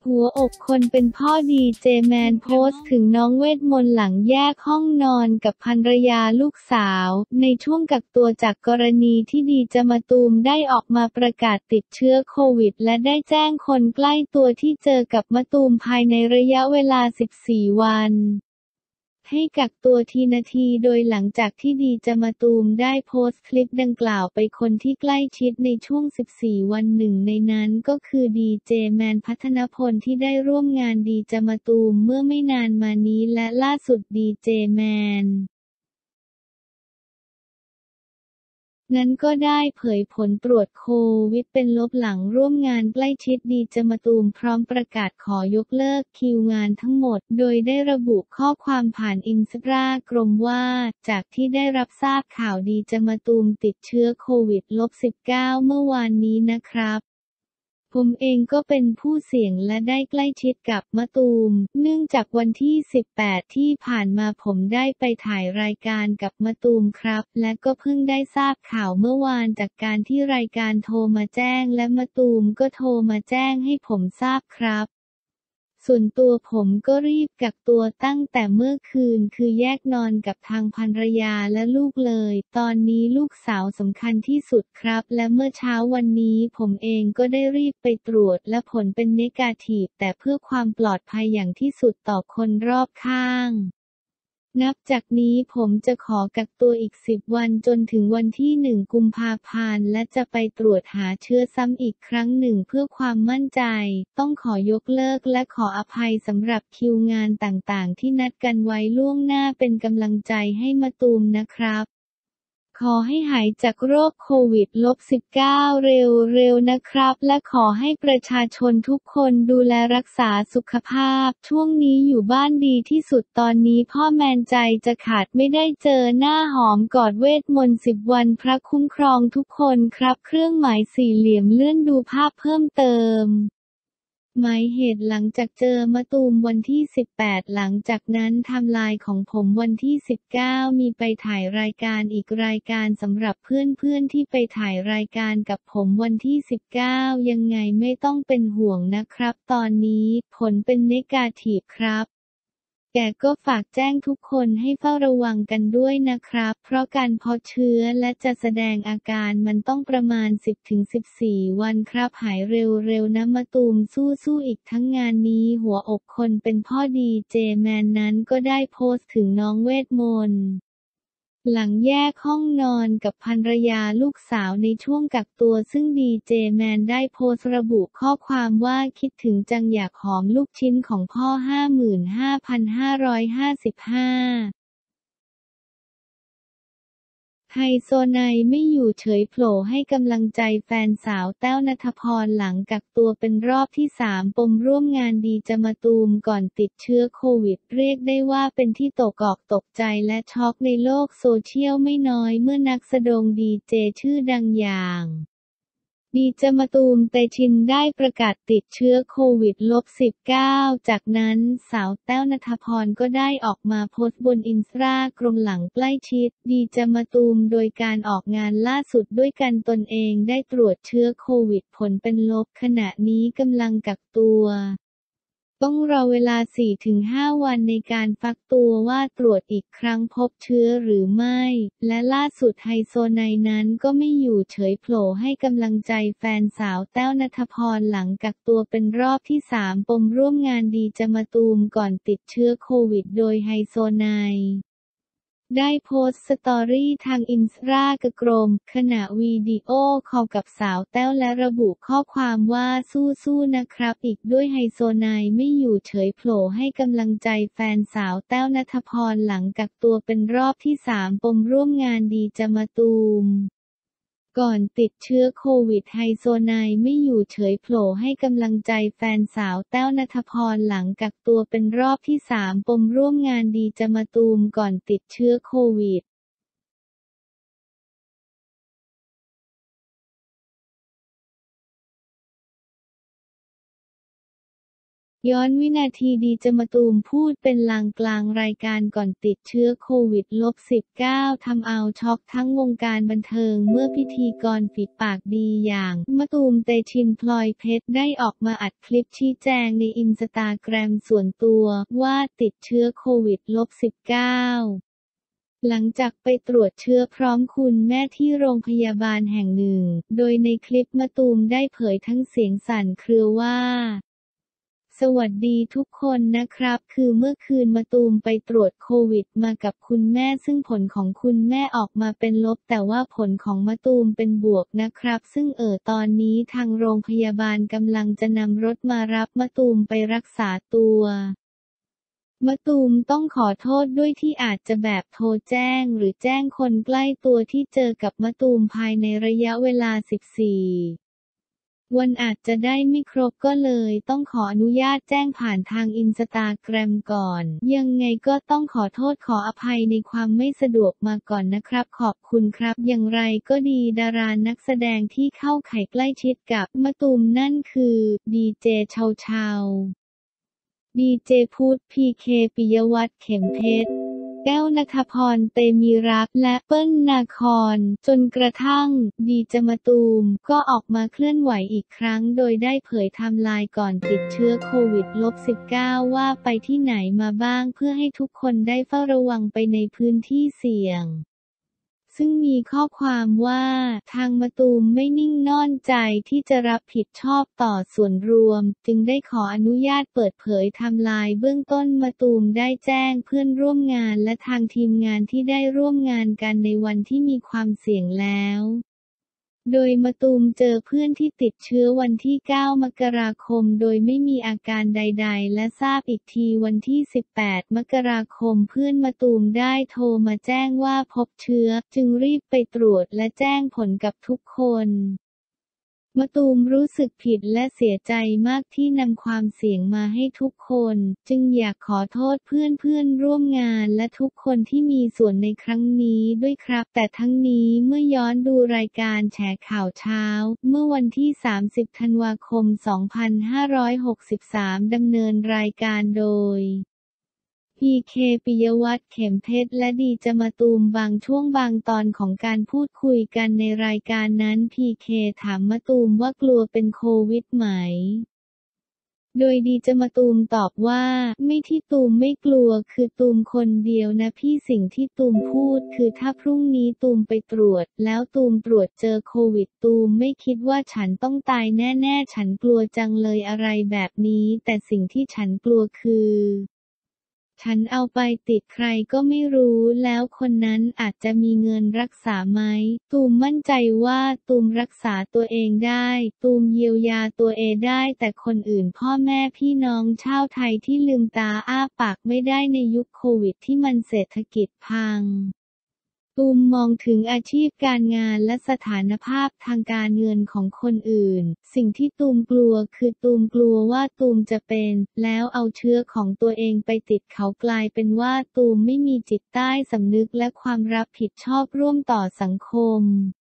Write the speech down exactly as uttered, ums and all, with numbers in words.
หัวอกคนเป็นพ่อดีเจแมนโพสต์ถึงน้องเวทมนต์หลังแยกห้องนอนกับภรรยาลูกสาวในช่วงกักตัวจากกรณีที่ดีเจมะตูมได้ออกมาประกาศติดเชื้อโควิดและได้แจ้งคนใกล้ตัวที่เจอกับมะตูมภายในระยะเวลาสิบสี่วันให้กักตัวทีนาทีโดยหลังจากที่ดีเจมะตูมได้โพสต์คลิปดังกล่าวไปคนที่ใกล้ชิดในช่วงสิบสี่วันหนึ่งในนั้นก็คือดีเจแมนพัฒนพลที่ได้ร่วมงานดีเจมะตูมเมื่อไม่นานมานี้และล่าสุดดีเจแมนนั้นก็ได้เผยผลตรวจโควิดเป็นลบหลังร่วมงานใกล้ชิดดีเจมะตูมพร้อมประกาศขอยกเลิกคิวงานทั้งหมดโดยได้ระบุข้อความผ่านอินสตาแกรมว่าจากที่ได้รับทราบข่าวดีเจมะตูมติดเชื้อโควิด สิบเก้า เมื่อวานนี้นะครับผมเองก็เป็นผู้เสี่ยงและได้ใกล้ชิดกับมะตูมเนื่องจากวันที่สิบแปดที่ผ่านมาผมได้ไปถ่ายรายการกับมะตูมครับและก็เพิ่งได้ทราบข่าวเมื่อวานจากการที่รายการโทรมาแจ้งและมะตูมก็โทรมาแจ้งให้ผมทราบครับส่วนตัวผมก็รีบกักตัวตั้งแต่เมื่อคืนคือแยกนอนกับทางภรรยาและลูกเลยตอนนี้ลูกสาวสำคัญที่สุดครับและเมื่อเช้าวันนี้ผมเองก็ได้รีบไปตรวจและผลเป็นเนกาทีฟแต่เพื่อความปลอดภัยอย่างที่สุดต่อคนรอบข้างนับจากนี้ผมจะขอกักตัวอีกสิบวันจนถึงวันที่หนึ่งกุมภาพันธ์และจะไปตรวจหาเชื้อซ้ำอีกครั้งหนึ่งเพื่อความมั่นใจต้องขอยกเลิกและขออภัยสำหรับคิวงานต่างๆที่นัดกันไว้ล่วงหน้าเป็นกำลังใจให้มะตูมนะครับขอให้หายจากโรคโควิด สิบเก้า เร็วๆนะครับและขอให้ประชาชนทุกคนดูแลรักษาสุขภาพช่วงนี้อยู่บ้านดีที่สุดตอนนี้พ่อแมนใจจะขาดไม่ได้เจอหน้าหอมกอดเวทมนต์สิบวันพระคุ้มครองทุกคนครับเครื่องหมายสี่เหลี่ยมเลื่อนดูภาพเพิ่มเติมหมายเหตุหลังจากเจอมะตูมวันที่สิบแปดหลังจากนั้นไทม์ไลน์ของผมวันที่สิบเก้ามีไปถ่ายรายการอีกรายการสำหรับเพื่อนๆที่ไปถ่ายรายการกับผมวันที่สิบเก้ายังไงไม่ต้องเป็นห่วงนะครับตอนนี้ผลเป็นเนกาทีฟครับแกก็ฝากแจ้งทุกคนให้เฝ้าระวังกันด้วยนะครับเพราะการเพาะเชื้อและจะแสดงอาการมันต้องประมาณ สิบถึงสิบสี่ วันครับหายเร็วๆนะมะตูมสู้ๆอีกทั้งงานนี้หัวอกคนเป็นพ่อดีเจแมนนั้นก็ได้โพสต์ถึงน้องเวทมนต์หลังแยกห้องนอนกับภรรยาลูกสาวในช่วงกักตัวซึ่งดีเจแมนได้โพสต์ระบุข้อความว่าคิดถึงจังอยากหอมลูกชิ้นของพ่อ ห้าหมื่นห้าพันห้าร้อยห้าสิบห้า ไฮโซไนไม่อยู่เฉยโผล่ให้กำลังใจแฟนสาวแต้วณัฐพรหลังกักตัวเป็นรอบที่สามปมร่วมงานดีเจมะตูมก่อนติดเชื้อโควิดเรียกได้ว่าเป็นที่ตกอกตกใจและช็อกในโลกโซเชียลไม่น้อยเมื่อนักแสดงดีเจชื่อดังอย่างดีเจมะตูมเตชินได้ประกาศติดเชื้อโควิด สิบเก้า จากนั้นสาวแต้วณัฐพรก็ได้ออกมาโพสต์บนอินสตาแกรมหลังใกล้ชิดดีเจมะตูมโดยการออกงานล่าสุดด้วยกันตนเองได้ตรวจเชื้อโควิดผลเป็นลบขณะนี้กำลังกักตัวต้องรอเวลา สี่ถึงห้า วันในการฟักตัวว่าตรวจอีกครั้งพบเชื้อหรือไม่และล่าสุดไฮโซไนนั้นก็ไม่อยู่เฉยโผล่ให้กำลังใจแฟนสาวแต้วณัฐพรหลังกักตัวเป็นรอบที่สามปมร่วมงานดีเจมะตูมก่อนติดเชื้อโควิดโดยไฮโซไนได้โพสต์สตอรี่ทางอินสตาแกรมขณะวิดีโอคอลกับสาวแต้วและระบุข้อความว่าสู้ๆนะครับอีกด้วยไฮโซไนไม่อยู่เฉยโผล่ให้กำลังใจแฟนสาวแต้วณัฐพรหลังกักตัวเป็นรอบที่สามปมร่วมงานดีเจมะตูมก่อนติดเชื้อโควิดไฮโซไนไม่อยู่เฉยโผล่ให้กำลังใจแฟนสาวแต้วณัฐพรหลังกักตัวเป็นรอบที่สามปมร่วมงานดีเจมะตูมก่อนติดเชื้อโควิดย้อนวินาทีดีเจมะตูมพูดเป็นลางกลางรายการก่อนติดเชื้อโควิด สิบเก้า ทำเอาช็อกทั้งวงการบันเทิงเมื่อพิธีกรฝีปากดีอย่างมะตูมเตชินพลอยเพชรได้ออกมาอัดคลิปชี้แจงในอินสตาแกรมส่วนตัวว่าติดเชื้อโควิด สิบเก้า หลังจากไปตรวจเชื้อพร้อมคุณแม่ที่โรงพยาบาลแห่งหนึ่ง โดยในคลิปมะตูมได้เผยทั้งเสียงสั่นเครือว่าสวัสดีทุกคนนะครับคือเมื่อคืนมะตูมไปตรวจโควิดมากับคุณแม่ซึ่งผลของคุณแม่ออกมาเป็นลบแต่ว่าผลของมะตูมเป็นบวกนะครับซึ่งเอ่อตอนนี้ทางโรงพยาบาลกำลังจะนำรถมารับมะตูมไปรักษาตัวมะตูมต้องขอโทษด้วยที่อาจจะแบบโทรแจ้งหรือแจ้งคนใกล้ตัวที่เจอกับมะตูมภายในระยะเวลาสิบสี่วันอาจจะได้ไม่ครบก็เลยต้องขออนุญาตแจ้งผ่านทางอินสตาแกรมก่อนยังไงก็ต้องขอโทษขออภัยในความไม่สะดวกมาก่อนนะครับขอบคุณครับอย่างไรก็ดีดารานักแสดงที่เข้าข่ายใกล้ชิดกับมะตูมนั่นคือดีเจเชาเชาดีเจพุทธ พี เค ปิยวัฒน์เข็มเพชรแก้วณฑพร เตมีรัก และเปิ้ลนาคอนจนกระทั่งดีเจมะตูมก็ออกมาเคลื่อนไหวอีกครั้งโดยได้เผยไทม์ไลน์ก่อนติดเชื้อโควิด สิบเก้า ว่าไปที่ไหนมาบ้างเพื่อให้ทุกคนได้เฝ้าระวังไปในพื้นที่เสี่ยงซึ่งมีข้อความว่าทางมะตูมไม่นิ่งนอนใจที่จะรับผิดชอบต่อส่วนรวมจึงได้ขออนุญาตเปิดเผยไทม์ไลน์เบื้องต้นมะตูมได้แจ้งเพื่อนร่วมงานและทางทีมงานที่ได้ร่วมงานกันในวันที่มีความเสี่ยงแล้วโดยมะตูมเจอเพื่อนที่ติดเชื้อวันที่ เก้ามกราคมโดยไม่มีอาการใดๆและทราบอีกทีวันที่ สิบแปดมกราคมเพื่อนมะตูมได้โทรมาแจ้งว่าพบเชื้อจึงรีบไปตรวจและแจ้งผลกับทุกคนมะตูมรู้สึกผิดและเสียใจมากที่นำความเสี่ยงมาให้ทุกคนจึงอยากขอโทษเพื่อนๆร่วมงานและทุกคนที่มีส่วนในครั้งนี้ด้วยครับแต่ทั้งนี้เมื่อย้อนดูรายการแฉข่าวเช้าเมื่อวันที่ สามสิบธันวาคม สองพันห้าร้อยหกสิบสาม ดำเนินรายการโดยพี เค ปิยวัฒน์เข็มเพชรและดีเจมะตูมบางช่วงบางตอนของการพูดคุยกันในรายการนั้น พี เค ถามมะตูมว่ากลัวเป็นโควิดไหมโดยดีเจมะตูมตอบว่าไม่ที่ตูมไม่กลัวคือตูมคนเดียวนะพี่สิ่งที่ตูมพูดคือถ้าพรุ่งนี้ตูมไปตรวจแล้วตูมตรวจเจอโควิดตูมไม่คิดว่าฉันต้องตายแน่ๆฉันกลัวจังเลยอะไรแบบนี้แต่สิ่งที่ฉันกลัวคือฉันเอาไปติดใครก็ไม่รู้แล้วคนนั้นอาจจะมีเงินรักษาไหมตูมมั่นใจว่าตูมรักษาตัวเองได้ตูมเยียวยาตัวเองได้แต่คนอื่นพ่อแม่พี่น้องชาวไทยที่ลืมตาอ้าปากไม่ได้ในยุคโควิดที่มันเศรษฐกิจพังตูมมองถึงอาชีพการงานและสถานภาพทางการเงินของคนอื่นสิ่งที่ตูมกลัวคือตูมกลัวว่าตูมจะเป็นแล้วเอาเชื้อของตัวเองไปติดเขากลายเป็นว่าตูมไม่มีจิตใต้สำนึกและความรับผิดชอบร่วมต่อสังคม